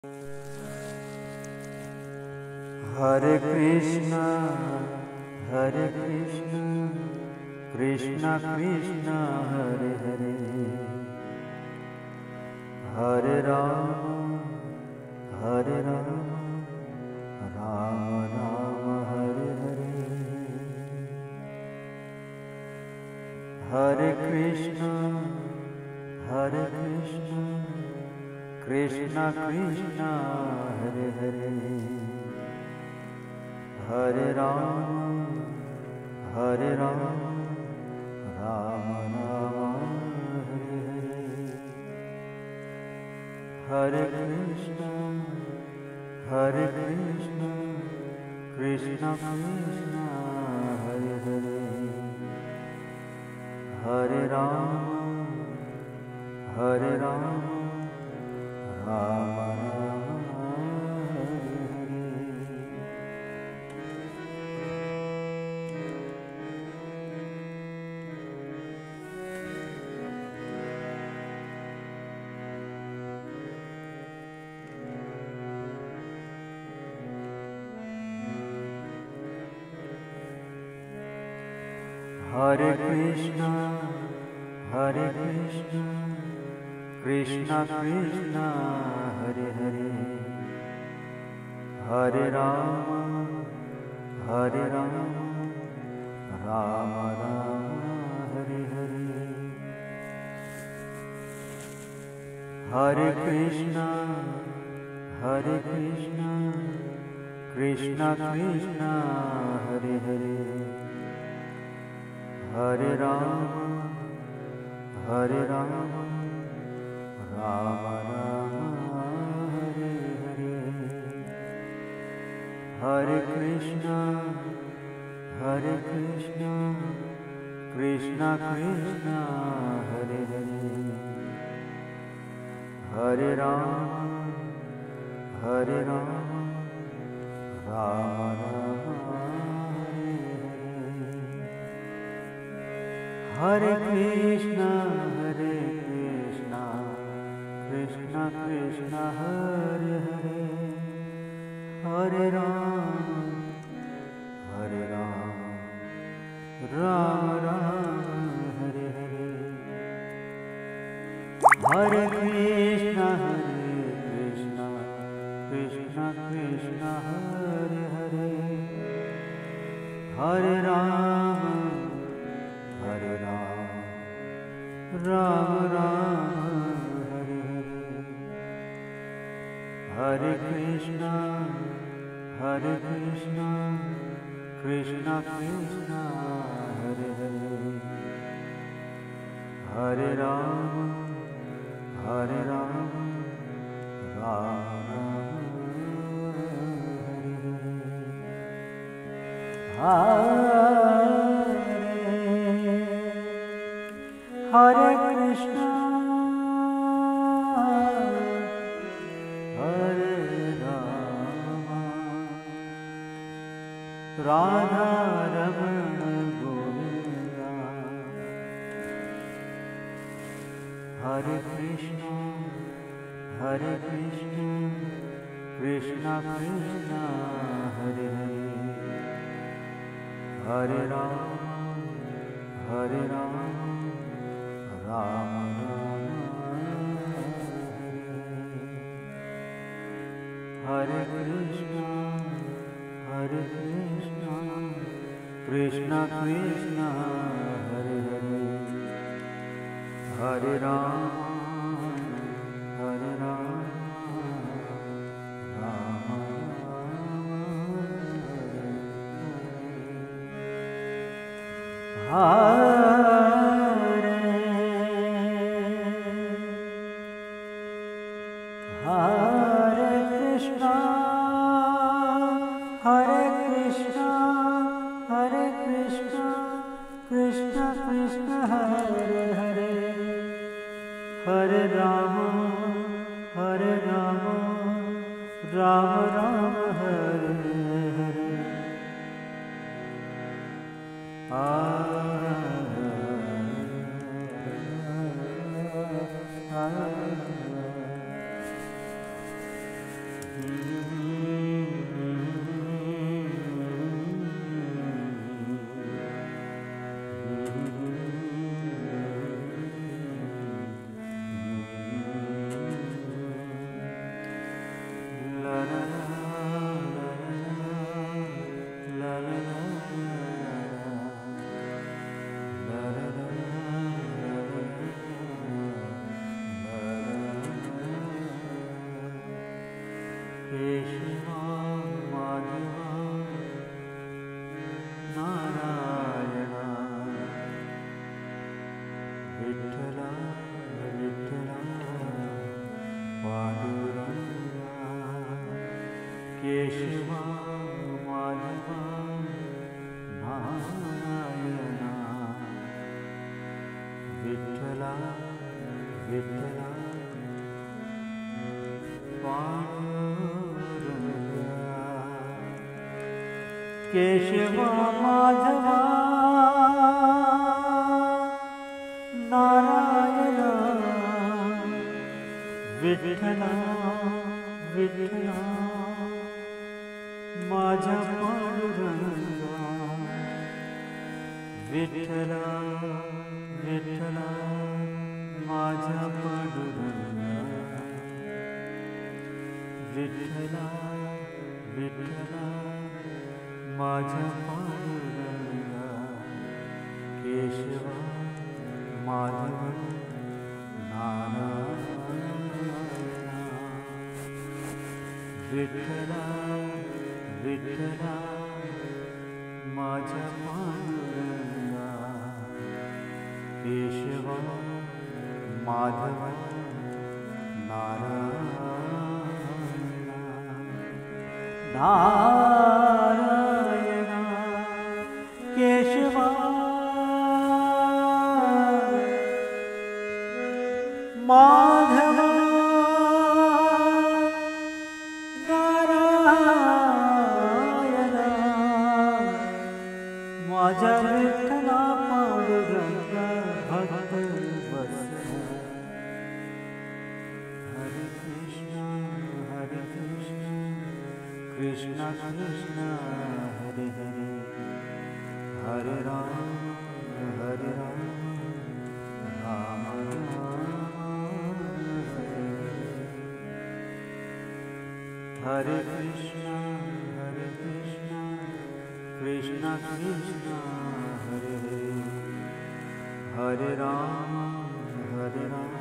Hare Krishna, Hare Krishna, Krishna Krishna, Hare Hare, Hare Rama, Hare Rama, Rama Rama, Hare Hare, Hare Krishna, Hare Krishna, Krishna Krishna, Hare Hare, Hare Rama, Hare Rama, Rama Rama, Hare Hare, Hare Krishna, Hare Krishna, Krishna Krishna, Hare Hare, Hare Rama, Hare Rama, Rama Rama, Hare Krishna, Hare Krishna, Krishna Krishna, Hare Hare, Hare Rama, Hare Rama, Rama Rama, Hare Hare, Hare Krishna, Hare Krishna, Krishna Krishna, Hare Hare, Hare Rama, Hare Rama, Rama Rama, Hare Hare, Hare Krishna, Hare Krishna, Krishna Krishna, Hare Hare, Hare Rama, Hare Rama, Rama Rama, Hare Krishna, Hare Krishna, Krishna Krishna, Hare Hare, Hare Rama, Hare Rama, Rama Rama, Hare Hare, Hare Krishna, Hare Krishna, Krishna Krishna, Hare Hare, Hare Rama, Hare Rama, Rama Rama, Hare Hare, Hare Krishna, Hare Krishna, Krishna Krishna, Hare Hare, Hare Rama, Hare Rama, Rama Rama, Hare Hare Krishna, Hare Rama, Radha Ramana Govinda, Hare Krishna, Hare Krishna, Krishna Krishna, Hare Hare, Hare Rama, Hare Rama, Rama Rama, Hare Krishna, Hare Krishna, Krishna Krishna, Hare Hare, Hare Rama, Hare Rama, Rama Rama, Hare Krishna, Hare Krishna, Hare Krishna, Krishna Krishna, Hare Hare, Hare Rama, Hare Rama, Rama Rama, Hare Hare, केशवा माधवा नारायणा विठ्ठला विठ्ठला पांडुरंगा केशवा माधवा नारायणा विठ्ठला विठ्ठला केशवा माधवा नारायणा विठ्ठला विठ्ठला माझ्या पांडुरंगा विठ्ठला विठ्ठला माझ्या पांडुरंगा विठ्ठला विठ्ठला माझ्या पांडुरंगा केशवा माधव नारायणा विठ्ठला विठ्ठला माझ्या पांडुरंगा केशवा माधव नारायणा नारायणा केशवा माधव नारायणा माझ्या विठ्ठला पांडुरंगा भक्त वत्सल हरे कृष्ण कृष्ण कृष्ण हरे हरे हरे राम राम हरे कृष्ण कृष्ण कृष्ण हरे हरे हरे राम